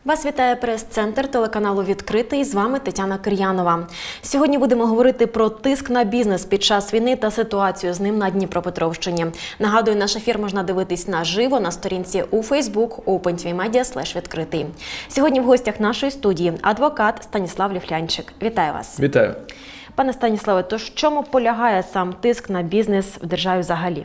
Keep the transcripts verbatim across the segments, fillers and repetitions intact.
Вас вітає прес-центр телеканалу «Відкритий». З вами Тетяна Кир'янова. Сьогодні будемо говорити про тиск на бізнес під час війни та ситуацію з ним на Дніпропетровщині. Нагадую, наш ефір можна дивитись наживо на сторінці у Facebook OpenTVMedia слеш відкритий. Сьогодні в гостях нашої студії адвокат Станіслав Ліфлянчик. Вітаю вас. Вітаю. Пане Станіславе, то в чому полягає сам тиск на бізнес в державі взагалі?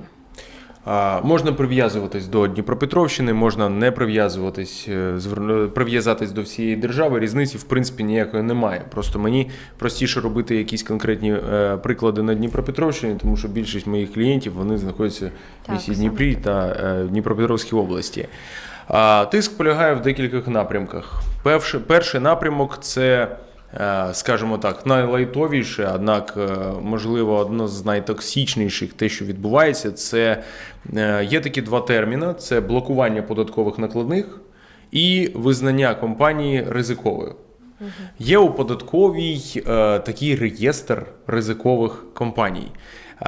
А, можна прив'язуватись до Дніпропетровщини, можна не прив'язуватись, прив'язатись до всієї держави. Різниці, в принципі, ніякої немає. Просто мені простіше робити якісь конкретні е, приклади на Дніпропетровщині, тому що більшість моїх клієнтів, вони знаходяться в місті Дніпрі та е, Дніпропетровській області. А, тиск полягає в декількох напрямках. Перший, перший напрямок – це, скажімо так, найлайтовіше, однак, можливо, одно з найтоксичніших те, що відбувається, це є такі два терміни, це блокування податкових накладних і визнання компанії ризиковою. Угу. Є у податковій е, такий реєстр ризикових компаній. Е,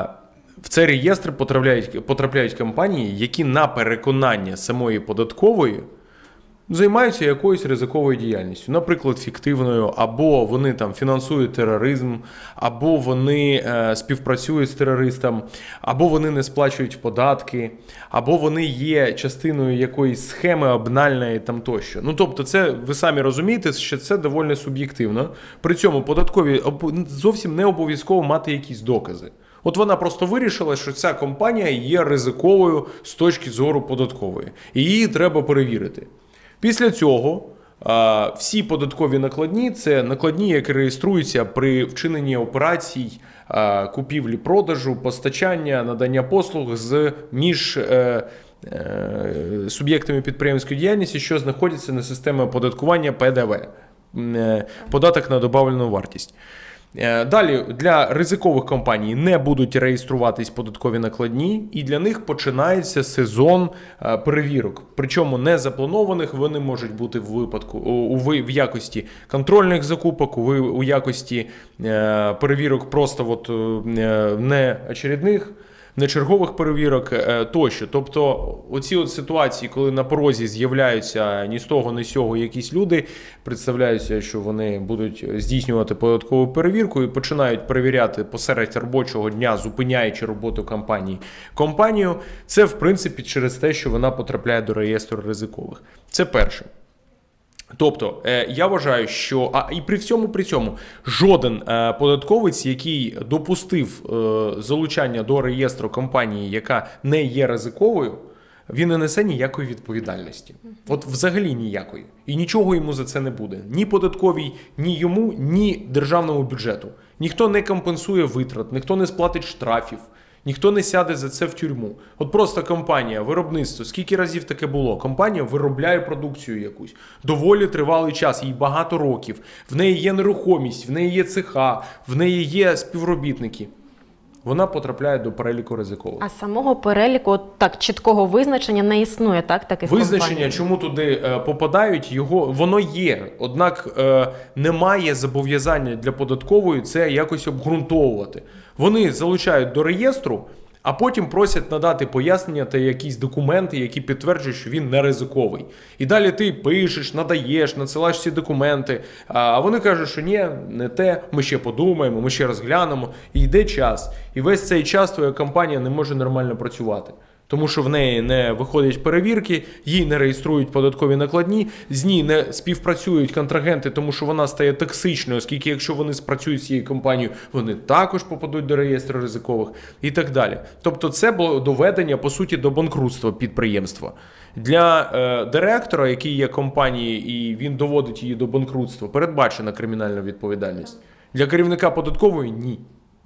в цей реєстр потрапляють, потрапляють компанії, які на переконання самої податкової займаються якоюсь ризиковою діяльністю, наприклад, фіктивною, або вони там фінансують тероризм, або вони е, співпрацюють з терористом, або вони не сплачують податки, або вони є частиною якоїсь схеми обнальної там тощо. Ну, тобто, це, ви самі розумієте, що це доволі суб'єктивно. При цьому податкові зовсім не обов'язково мати якісь докази. От вона просто вирішила, що ця компанія є ризиковою з точки зору податкової, і її треба перевірити. Після цього а, всі податкові накладні – це накладні, які реєструються при вчиненні операцій а, купівлі-продажу, постачання, надання послуг з між е, е, суб'єктами підприємської діяльності, що знаходяться на системі оподаткування Пе Де Ве е, – податок на додану вартість. Далі, для ризикових компаній не будуть реєструватись податкові накладні, і для них починається сезон перевірок. Причому не запланованих, вони можуть бути в випадку у, в якості контрольних закупок, у, у якості перевірок просто от, не очередних, нечергових перевірок тощо. Тобто оці от ситуації, коли на порозі з'являються ні з того, ні з сього якісь люди, представляються, що вони будуть здійснювати податкову перевірку і починають перевіряти посеред робочого дня, зупиняючи роботу компанії, компанію, це в принципі через те, що вона потрапляє до реєстру ризикових. Це перше. Тобто, я вважаю, що, а і при всьому при цьому, жоден податковець, який допустив залучання до реєстру компанії, яка не є ризиковою, він не несе ніякої відповідальності. От взагалі ніякої. І нічого йому за це не буде. Ні податковій, ні йому, ні державному бюджету. Ніхто не компенсує витрат, ніхто не сплатить штрафів. Ніхто не сяде за це в тюрму. От просто компанія, виробництво, скільки разів таке було? Компанія виробляє продукцію якусь. Доволі тривалий час, їй багато років. В неї є нерухомість, в неї є цеха, в неї є співробітники. Вона потрапляє до переліку ризикових. А самого переліку от так чіткого визначення не існує, так, таких Визначення, компаній? Чому туди е, попадають, його, воно є. Однак е, немає зобов'язання для податкової це якось обґрунтовувати. Вони залучають до реєстру, а потім просять надати пояснення та якісь документи, які підтверджують, що він не ризиковий. І далі ти пишеш, надаєш, надсилаєш ці документи, а вони кажуть, що ні, не те, ми ще подумаємо, ми ще розглянемо. І йде час. І весь цей час твоя компанія не може нормально працювати. Тому що в неї не виходять перевірки, їй не реєструють податкові накладні, з ній не співпрацюють контрагенти, тому що вона стає токсичною, оскільки якщо вони спрацюють з цією компанією, вони також попадуть до реєстру ризикових і так далі. Тобто це було доведення, по суті, до банкрутства підприємства. Для е, директора, який є компанії і він доводить її до банкрутства, передбачена кримінальна відповідальність. Для керівника податкової – ні.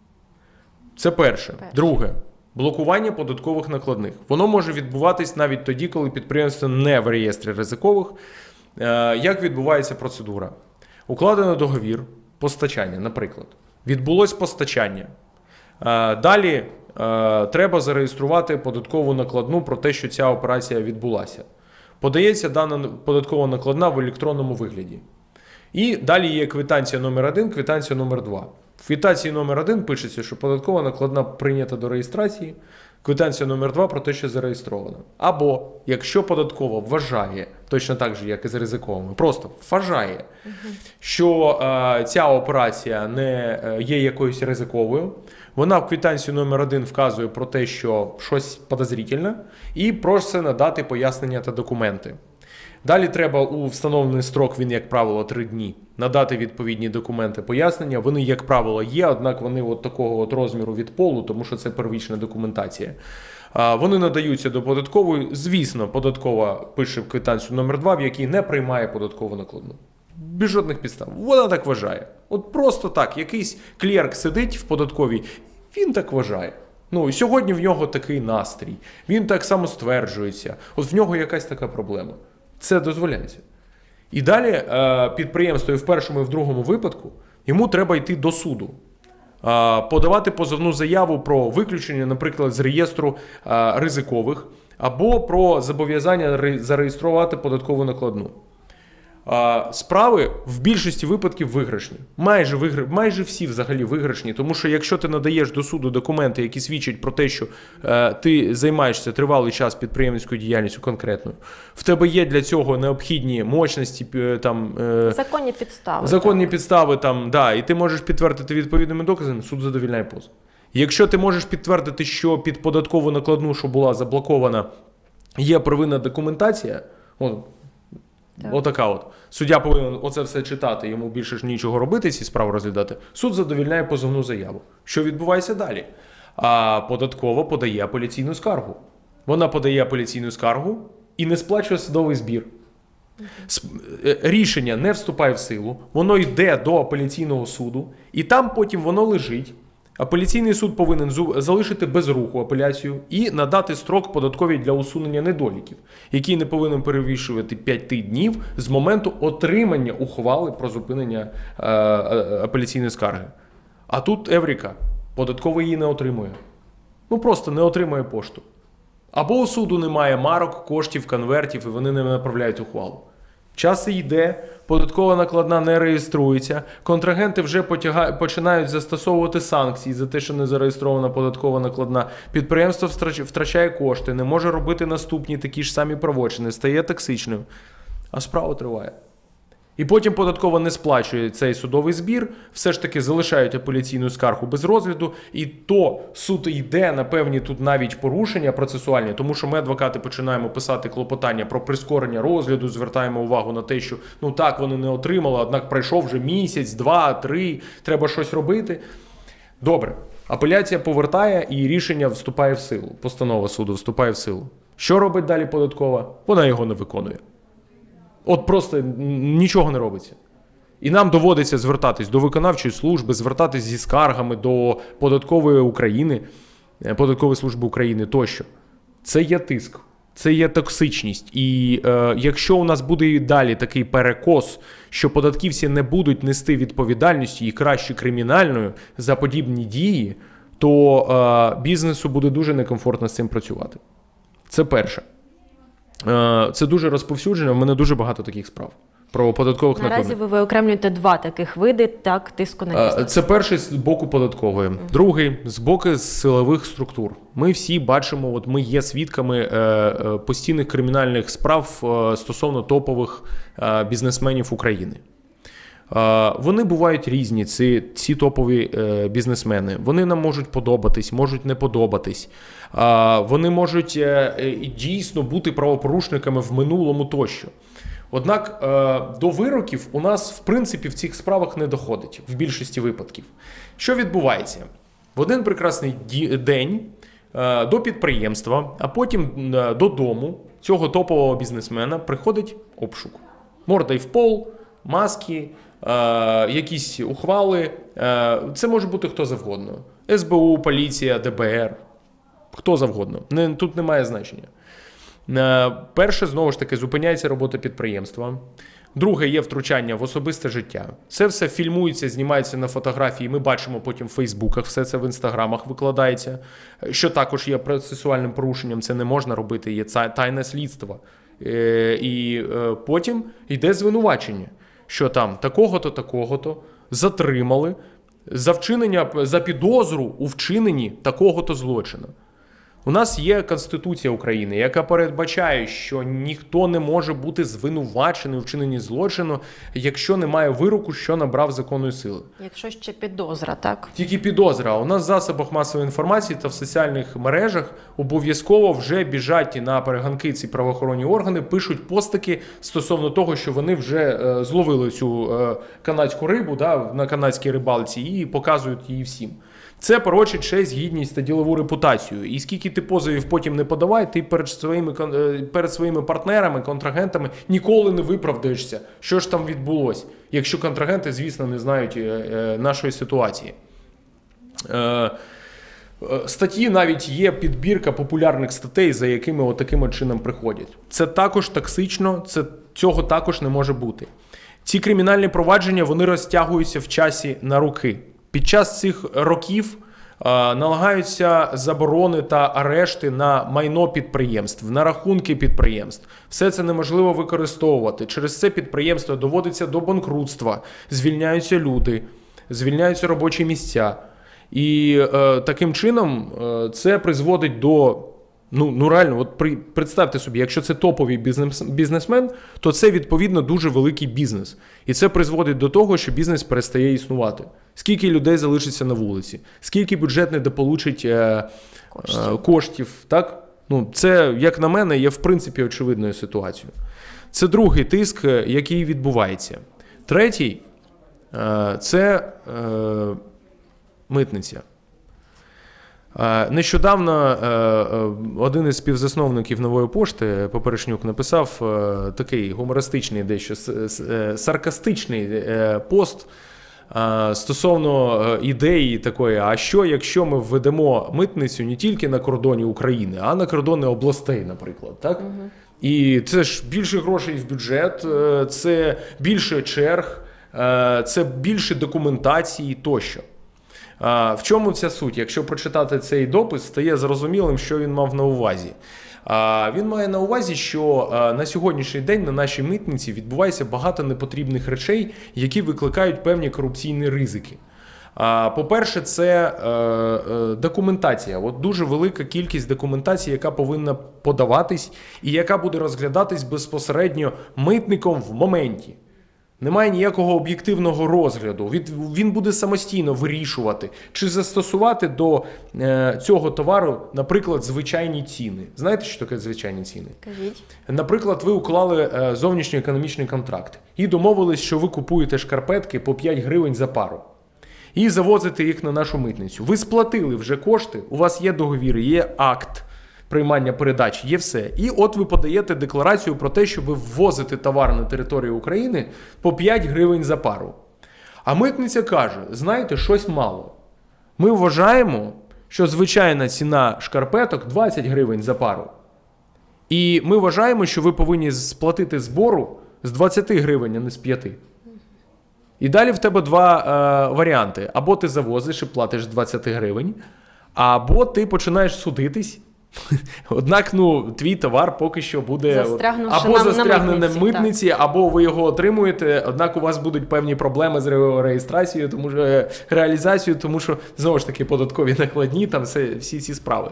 Це перше. перше. Друге. Блокування податкових накладних. Воно може відбуватись навіть тоді, коли підприємство не в реєстрі ризикових. Як відбувається процедура? Укладено договір постачання, наприклад. Відбулось постачання. Далі треба зареєструвати податкову накладну про те, що ця операція відбулася. Подається дана податкова накладна в електронному вигляді. І далі є квитанція номер один, квитанція номер два. В квитанції номер один пишеться, що податкова накладна прийнята до реєстрації. квитанція номер два про те, що зареєстровано. Або, якщо податкова вважає, точно так же, як і з ризиковими, просто вважає, угу. що е, ця операція не є якоюсь ризиковою, вона в квитанцію номер один вказує про те, що щось подозрительне, і просить надати пояснення та документи. Далі треба у встановлений строк, він, як правило, три дні, надати відповідні документи пояснення. Вони, як правило, є, однак вони от такого от розміру від полу, тому що це первічна документація. Вони надаються до податкової. Звісно, податкова пише в квитанцію номер два, в якій не приймає податкову накладну. Без жодних підстав. Вона так вважає. От просто так, якийсь клерк сидить в податковій, він так вважає. Ну, і сьогодні в нього такий настрій. Він так само стверджується. От в нього якась така проблема. Це дозволяється. І далі підприємство і в першому, і в другому випадку йому треба йти до суду. Подавати позовну заяву про виключення, наприклад, з реєстру ризикових, або про зобов'язання зареєструвати податкову накладну. Справи в більшості випадків виграшні. Майже, вигр... Майже всі взагалі виграшні, тому що якщо ти надаєш до суду документи, які свідчать про те, що е, ти займаєшся тривалий час підприємницькою діяльністю конкретною, в тебе є для цього необхідні мощності, там, е, законні підстави. Законні так. підстави, там, да, і ти можеш підтвердити відповідними доказами, суд задовільняє позов. Якщо ти можеш підтвердити, що під податкову накладну, що була заблокована, є первинна документація, от, Так. Отака от. Суддя повинен оце все читати, йому більше ж нічого робити, ці справи розглядати. Суд задовільняє позовну заяву. Що відбувається далі? А податкова подає апеляційну скаргу. Вона подає апеляційну скаргу і не сплачує судовий збір. Рішення не вступає в силу, воно йде до апеляційного суду, і там потім воно лежить. Апеляційний суд повинен залишити без руху апеляцію і надати строк податковій для усунення недоліків, який не повинен перевищувати п'ять днів з моменту отримання ухвали про зупинення е, апеляційної скарги. А тут евріка, податковий її не отримує. Ну просто не отримує пошту. Або у суду немає марок, коштів, конвертів, і вони не направляють ухвалу. Час йде, податкова накладна не реєструється, контрагенти вже потяга... починають застосовувати санкції за те, що не зареєстрована податкова накладна, підприємство втрачає кошти, не може робити наступні такі ж самі правочини, стає токсичним, а справа триває. І потім податкова не сплачує цей судовий збір, все ж таки залишають апеляційну скаргу без розгляду, і то суд йде на певні тут навіть порушення процесуальні, тому що ми, адвокати, починаємо писати клопотання про прискорення розгляду, звертаємо увагу на те, що ну так, вони не отримали, однак пройшов вже місяць, два, три, треба щось робити. Добре, апеляція повертає і рішення вступає в силу, постанова суду вступає в силу. Що робить далі податкова? Вона його не виконує. От просто нічого не робиться. І нам доводиться звертатись до виконавчої служби, звертатись зі скаргами до податкової України, податкової служби України тощо. Це є тиск, це є токсичність. І е, якщо у нас буде і далі такий перекос, що податківці не будуть нести відповідальність і краще кримінальною за подібні дії, то е, бізнесу буде дуже некомфортно з цим працювати. Це перше. Це дуже розповсюджено, в мене дуже багато таких справ про податкових накладних. Наразі ви виокремлюєте два таких види, так, тиску на бізнес. Це перший з боку податкової, uh-huh. другий з боку силових структур. Ми всі бачимо, от ми є свідками е, е, постійних кримінальних справ е, стосовно топових е, бізнесменів України. Е, вони бувають різні, ці, ці топові е, бізнесмени. Вони нам можуть подобатись, можуть не подобатись. Е, вони можуть е, е, дійсно бути правопорушниками в минулому тощо. Однак е, до вироків у нас, в принципі, в цих справах не доходить, в більшості випадків. Що відбувається? В один прекрасний ді- день е, до підприємства, а потім е, додому цього топового бізнесмена приходить обшук. Морда й в пол, маски, е, якісь ухвали. Е, це може бути хто завгодно. ес бе у, поліція, де бе ер. Хто завгодно. Не, тут немає значення. Перше, знову ж таки, зупиняється робота підприємства. Друге, є втручання в особисте життя. Це все фільмується, знімається на фотографії. Ми бачимо потім в Фейсбуках, все це в Інстаграмах викладається. Що також є процесуальним порушенням, це не можна робити, є тайне слідство. І потім йде звинувачення, що там такого-то, такого-то затримали за вчинення, за підозру у вчиненні такого-то злочину. У нас є Конституція України, яка передбачає, що ніхто не може бути звинувачений у вчиненні злочину, якщо немає вироку, що набрав законної сили. Якщо ще підозра, так? Тільки підозра. У нас в засобах масової інформації та в соціальних мережах обов'язково вже біжать на перегонки ці правоохоронні органи, пишуть постики стосовно того, що вони вже е, зловили цю е, канадську рибу, да, на канадській рибалці і показують її всім. Це порочить честь, гідність та ділову репутацію. І скільки ти позовів потім не подавай, ти перед своїми, перед своїми партнерами, контрагентами ніколи не виправдаєшся, що ж там відбулося, якщо контрагенти, звісно, не знають нашої ситуації. Статті навіть є підбірка популярних статей, за якими отаким от чином приходять. Це також токсично, це, цього також не може бути. Ці кримінальні провадження, вони розтягуються в часі на роки. Під час цих років е, налагаються заборони та арешти на майно підприємств, на рахунки підприємств. Все це неможливо використовувати. Через це підприємство доводиться до банкрутства, звільняються люди, звільняються робочі місця. І е, таким чином е, це призводить до, ну, ну реально, от при, представте собі, якщо це топовий бізнес, бізнесмен, то це відповідно дуже великий бізнес. І це призводить до того, що бізнес перестає існувати. Скільки людей залишиться на вулиці, скільки бюджет недополучить е, коштів. Е, коштів, так? Ну, це, як на мене, є в принципі очевидною ситуацією. Це другий тиск, який відбувається. Третій е, – це е, митниця. Е, нещодавно е, один із співзасновників Нової пошти, Поперечнюк, написав е, такий гумористичний, дещо саркастичний е, пост стосовно ідеї такої, а що, якщо ми введемо митницю не тільки на кордоні України, а на кордони областей, наприклад, так? Угу. І це ж більше грошей в бюджет, це більше черг, це більше документації тощо. В чому ця суть? Якщо прочитати цей допис, стає зрозумілим, що він мав на увазі. Він має на увазі, що на сьогоднішній день на нашій митниці відбувається багато непотрібних речей, які викликають певні корупційні ризики. По-перше, це документація. От дуже велика кількість документації, яка повинна подаватись і яка буде розглядатись безпосередньо митником в моменті. Немає ніякого об'єктивного розгляду. Він буде самостійно вирішувати, чи застосувати до е, цього товару, наприклад, звичайні ціни. Знаєте, що таке звичайні ціни? Кажіть. Наприклад, ви уклали е, зовнішньоекономічний контракт і домовились, що ви купуєте шкарпетки по п'ять гривень за пару. І завозите їх на нашу митницю. Ви сплатили вже кошти, у вас є договір, є акт приймання передач, є все. І от ви подаєте декларацію про те, що ви ввозите товар на територію України по п'ять гривень за пару. А митниця каже, знаєте, щось мало. Ми вважаємо, що звичайна ціна шкарпеток двадцять гривень за пару. І ми вважаємо, що ви повинні сплатити збору з двадцяти гривень, а не з п'яти. І далі в тебе два е, варіанти. Або ти завозиш і платиш двадцять гривень, або ти починаєш судитись. Однак, ну, твій товар поки що буде або застрягне на митниці, так. Або ви його отримуєте, однак у вас будуть певні проблеми з реєстрацією, тому що реалізацією, тому що, знову ж таки, податкові накладні, там все, всі ці справи.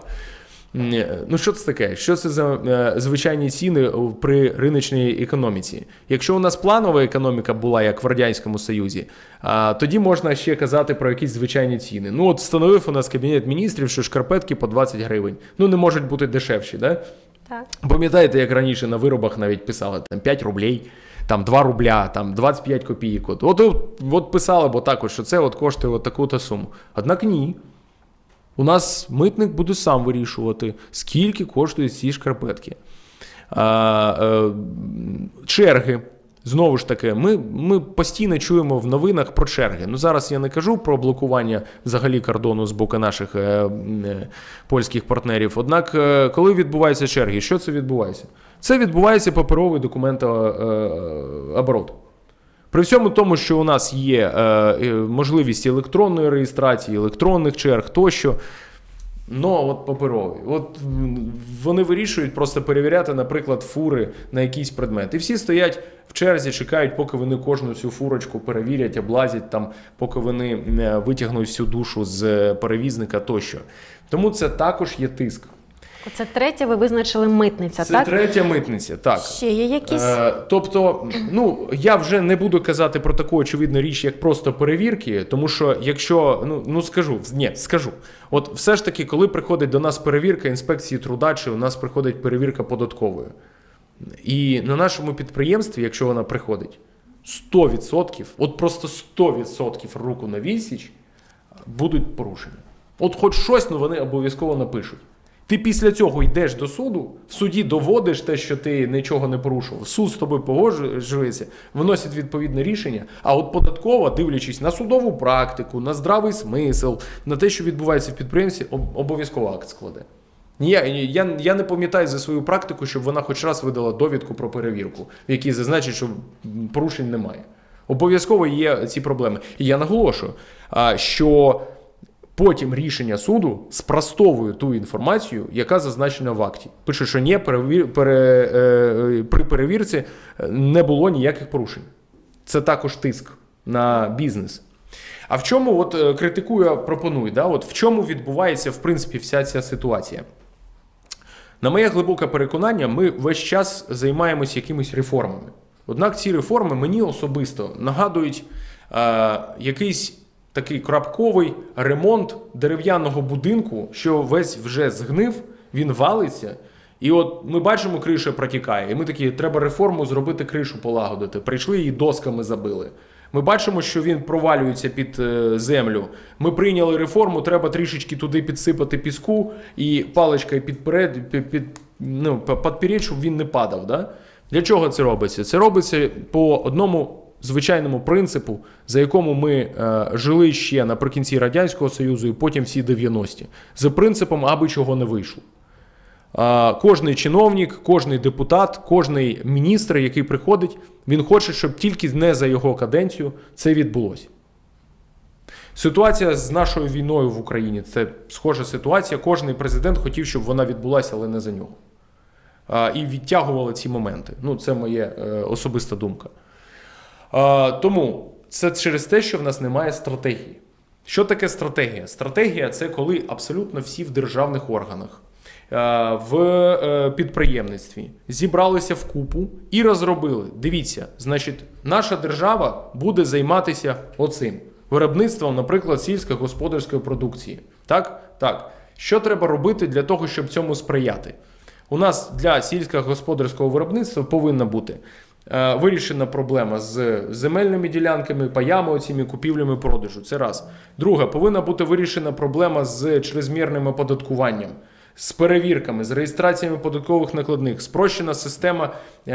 Ну, що це таке? Що це за е, звичайні ціни при риночній економіці? Якщо у нас планова економіка була, як в Радянському Союзі, а, тоді можна ще казати про якісь звичайні ціни. Ну, от встановив у нас Кабінет міністрів, що шкарпетки по двадцять гривень. Ну, не можуть бути дешевші, да? Так. Пам'ятаєте, як раніше на виробах навіть писали, там п'ять рублей, там два рубля, там двадцять п'ять копійок. От, от, от писали, бо також, що це от коштує от таку-то суму. Однак ні. У нас митник буде сам вирішувати, скільки коштують ці шкарпетки. А, а, черги. Знову ж таки, ми, ми постійно чуємо в новинах про черги. Ну, зараз я не кажу про блокування взагалі кордону з боку наших е, е, польських партнерів. Однак, е, коли відбуваються черги, що це відбувається? Це відбувається паперовий документооборот. При всьому тому, що у нас є е, можливість електронної реєстрації, електронних черг тощо, но от паперові. От вони вирішують просто перевіряти, наприклад, фури на якийсь предмет. І всі стоять в черзі, чекають, поки вони кожну цю фурочку перевірять, облазять, там, поки вони витягнуть всю душу з перевізника тощо. Тому це також є тиск. Це третє ви визначили митниця, Це так? третя митниця, так. Ще є якісь? Е, тобто, ну, я вже не буду казати про таку очевидну річ, як просто перевірки, тому що якщо, ну, ну скажу, ні, скажу. От все ж таки, коли приходить до нас перевірка інспекції труда, чи у нас приходить перевірка податкової, і на нашому підприємстві, якщо вона приходить, сто відсотків, от просто сто відсотків руку на відсіч будуть порушені. От хоч щось, ну вони обов'язково напишуть. Ти після цього йдеш до суду, в суді доводиш те, що ти нічого не порушував, суд з тобою погоджується, виносить відповідне рішення, а от податкова, дивлячись на судову практику, на здравий смисл, на те, що відбувається в підприємстві, обов'язково акт складе. Я, я, я не пам'ятаю за свою практику, щоб вона хоч раз видала довідку про перевірку, в якій зазначить, що порушень немає. Обов'язково є ці проблеми. І я наголошую, що потім рішення суду спростовує ту інформацію, яка зазначена в акті. Пише, що ні, перевір, пере, е, при перевірці не було ніяких порушень. Це також тиск на бізнес. А в чому, от критикую, пропоную, да? От в чому відбувається, в принципі, вся ця ситуація? На моє глибоке переконання, ми весь час займаємось якимись реформами. Однак ці реформи мені особисто нагадують е, якийсь такий крапковий ремонт дерев'яного будинку, що весь вже згнив, він валиться, і от ми бачимо, криша протікає, і ми такі, треба реформу зробити, кришу полагодити. Прийшли, її досками забили. Ми бачимо, що він провалюється під е, землю. Ми прийняли реформу, треба трішечки туди підсипати піску і паличкою підперед, під, під, ну, підпереть, щоб він не падав. Да? Для чого це робиться? Це робиться по одному звичайному принципу, за якому ми е, жили ще наприкінці Радянського Союзу і потім всі дев'яності. За принципом, аби чого не вийшло. Е, кожний чиновник, кожний депутат, кожний міністр, який приходить, він хоче, щоб тільки не за його каденцію це відбулося. Ситуація з нашою війною в Україні – це схожа ситуація. Кожний президент хотів, щоб вона відбулася, але не за нього. Е, і відтягували ці моменти. Ну, це моя е, особиста думка. Uh, тому це через те, що в нас немає стратегії. Що таке стратегія? Стратегія – це коли абсолютно всі в державних органах, uh, в uh, підприємництві зібралися вкупу і розробили. Дивіться, значить, наша держава буде займатися оцим. Виробництвом, наприклад, сільськогосподарської продукції. Так? Так. Що треба робити для того, щоб цьому сприяти? У нас для сільськогосподарського виробництва повинна бути вирішена проблема з земельними ділянками, паями, оціми, купівлями, продажу. Це раз. Друге, повинна бути вирішена проблема з чрезмірним оподаткуванням, з перевірками, з реєстраціями податкових накладних, спрощена система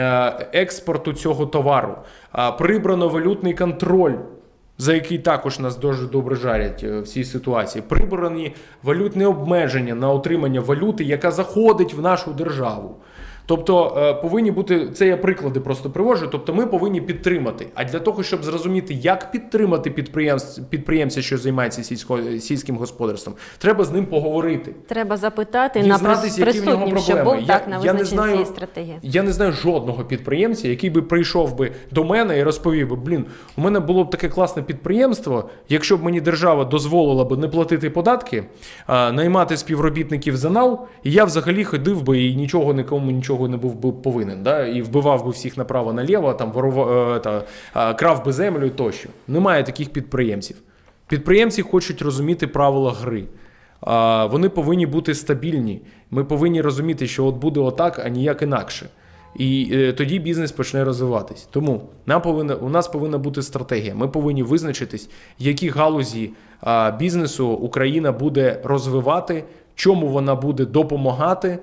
експорту цього товару, прибрано валютний контроль, за який також нас дуже добре жарять в цій ситуації, прибрані валютні обмеження на отримання валюти, яка заходить в нашу державу. Тобто повинні бути, це я приклади просто приводжу, тобто ми повинні підтримати. А для того, щоб зрозуміти, як підтримати підприємця, підприємця що займається сільсько, сільським господарством, треба з ним поговорити. Треба запитати на присутнім, що був я, так на визначенні цієї стратегії. Я не знаю жодного підприємця, який би прийшов би до мене і розповів би, блін, у мене було б таке класне підприємство, якщо б мені держава дозволила б не платити податки, а, наймати співробітників за нал, і я взагалі ходив би і нічого нікому нічого не був би повинен, да? І вбивав би всіх направо-наліво, там, ворував, та, крав би землю тощо. Немає таких підприємців. Підприємці хочуть розуміти правила гри. А, вони повинні бути стабільні. Ми повинні розуміти, що от буде отак, а ніяк інакше. І е, тоді бізнес почне розвиватись. Тому нам повинна, у нас повинна бути стратегія. Ми повинні визначитись, які галузі а, бізнесу Україна буде розвивати, чому вона буде допомагати,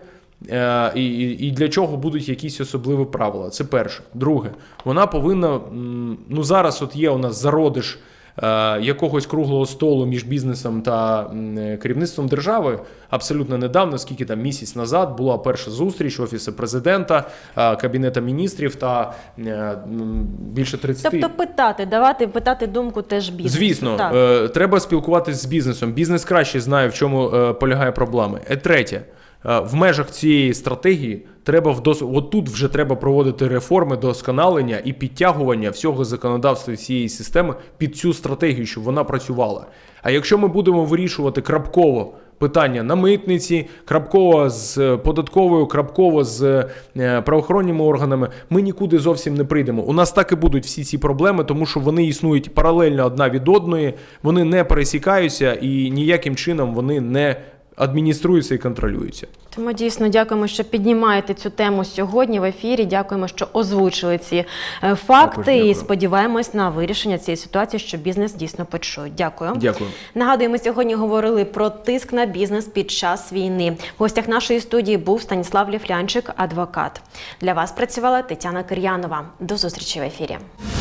І, і, і для чого будуть якісь особливі правила. Це перше. Друге, вона повинна, ну зараз от є у нас зародиш е, якогось круглого столу між бізнесом та е, керівництвом держави. Абсолютно недавно, скільки там місяць назад, була перша зустріч Офісу Президента, е, Кабінету міністрів та е, більше тридцять. Тобто питати, давати, питати думку теж бізнесу. Звісно, е, треба спілкуватися з бізнесом. Бізнес краще знає, в чому е, полягає проблема. І третє. В межах цієї стратегії треба вдос... от тут вже треба проводити реформи, досконалення і підтягування всього законодавства всієї системи під цю стратегію, щоб вона працювала. А якщо ми будемо вирішувати крапково питання на митниці, крапково з податковою, крапково з правоохоронними органами, ми нікуди зовсім не прийдемо. У нас так і будуть всі ці проблеми, тому що вони існують паралельно одна від одної, вони не пересікаються і ніяким чином вони не адмініструються і контролюються. Тому дійсно дякуємо, що піднімаєте цю тему сьогодні в ефірі. Дякуємо, що озвучили ці факти і сподіваємось на вирішення цієї ситуації, що бізнес дійсно почує. Дякую. Дякую. Нагадуємо, сьогодні говорили про тиск на бізнес під час війни. В гостях нашої студії був Станіслав Ліфлянчик, адвокат. Для вас працювала Тетяна Кир'янова. До зустрічі в ефірі.